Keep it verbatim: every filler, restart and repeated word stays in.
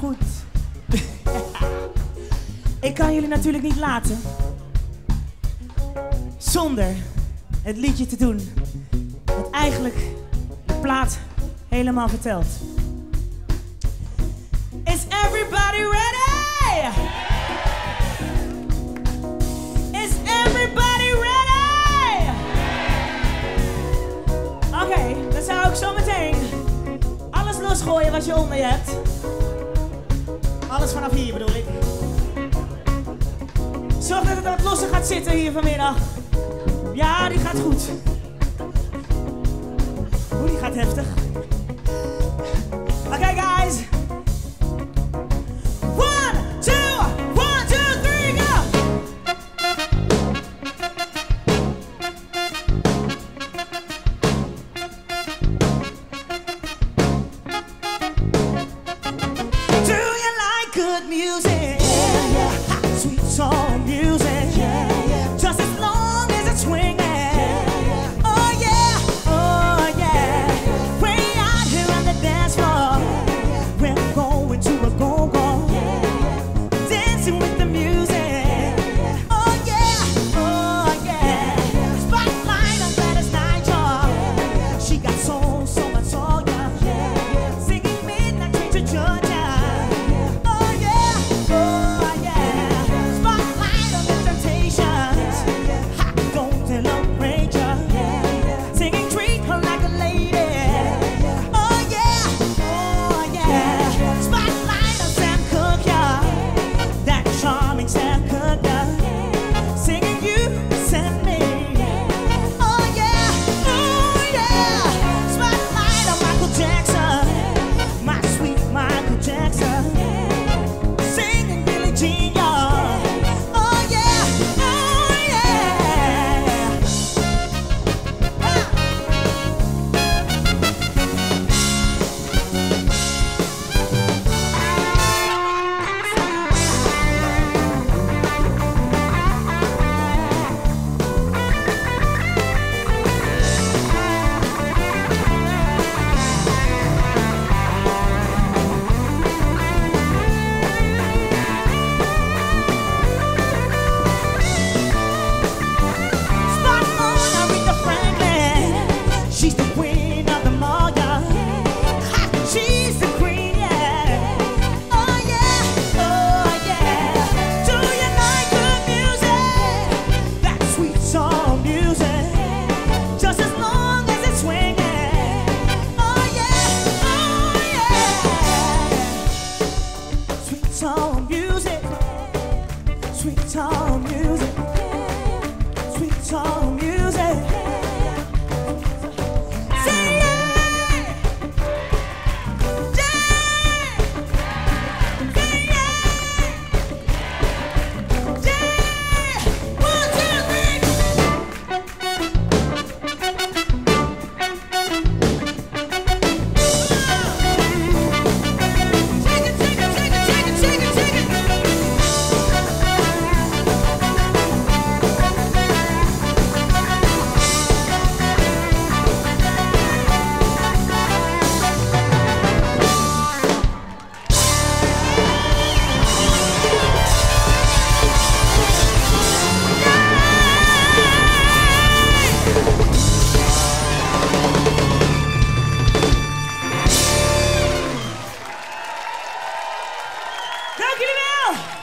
goed. Ik kan jullie natuurlijk niet laten zonder het liedje te doen wat eigenlijk de plaat helemaal vertelt. Is everybody ready? Is everybody ready? Oké, okay, dan zou ik zo meteen alles losgooien wat je onder je hebt. Alles vanaf hier bedoel ik. Zorg dat het wat losser gaat zitten hier vanmiddag. Ja, die gaat goed. Oeh, die gaat heftig. Oké, okay, guys. One, two, one, two, three, go! Do you like good music? Yeah, yeah. Hot, sweet soul music. Yeah, yeah. Just as long as it's swinging. Yeah, yeah. Oh yeah, oh yeah. Way out here on the dance floor. Yeah, yeah. We're going to a go-go. Yeah, yeah. Dancing with the music. Yeah, yeah. Oh yeah, oh yeah. Yeah. Spotlight on Gladys Knight, y'all. Yeah, yeah. She got soul, so much soul, yeah. Yeah, yeah. Singing Midnight Train to Georgia. Sweet soul music, sweet soul music. Say yeah, yeah, say yeah, yeah. One, two, three. Shake it, shake it, shake it, shake it, shake it, shake it. Dank jullie wel!